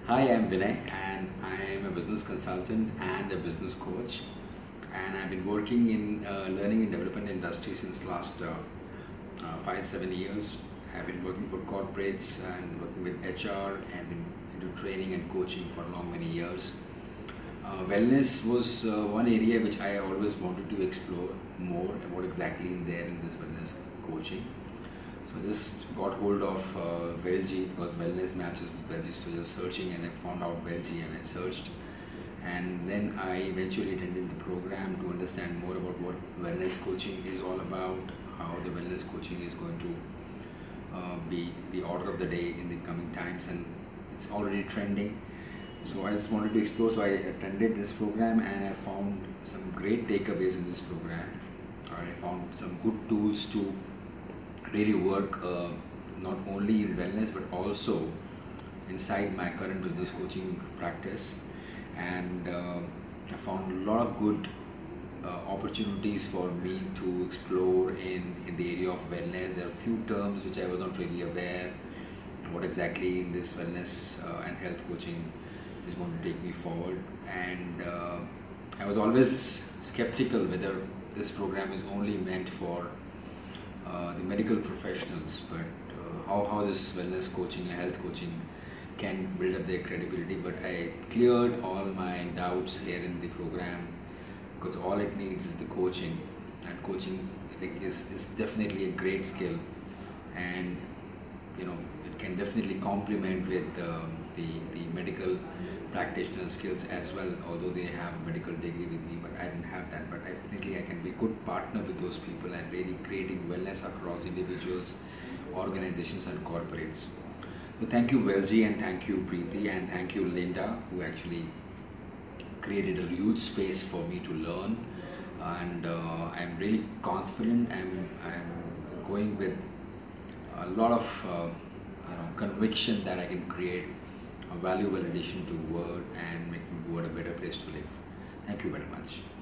Hi, I'm Vinay and I am a business consultant and a business coach, and I've been working in learning and development industry since last 5-7 years. I've been working for corporates and working with HR and been into training and coaching for many years. Wellness was one area which I always wanted to explore more about exactly in there in this wellness coaching. So I just got hold of Wellg because wellness matches with Wellg. So just searching and I found out Wellg and I searched, and then I eventually attended the program to understand more about what wellness coaching is all about, how the wellness coaching is going to be the order of the day in the coming times, and it's already trending. So I just wanted to explore. So I attended this program and I found some great takeaways in this program. I found some good tools to really work not only in wellness but also inside my current business coaching practice, and I found a lot of good opportunities for me to explore in the area of wellness. There are a few terms which I was not really aware what exactly in this wellness and health coaching is going to take me forward, and I was always skeptical whether this program is only meant for the medical professionals, but how this wellness coaching and health coaching can build up their credibility. But I cleared all my doubts here in the program, because all it needs is the coaching, and coaching is definitely a great skill, and it can definitely complement with the medical practitioner skills as well, although they have a medical degree with me, but I didn't have that. But definitely I can be a good partner with those people and really creating wellness across individuals, organizations and corporates. So thank you Wellg, and thank you Preeti, and thank you Linda, who actually created a huge space for me to learn, and I'm really confident. I'm going with a lot of conviction that I can create a valuable addition to Word and make Word a better place to live. Thank you very much.